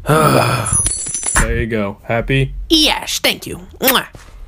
There you go. Happy? Yes, thank you. Mwah.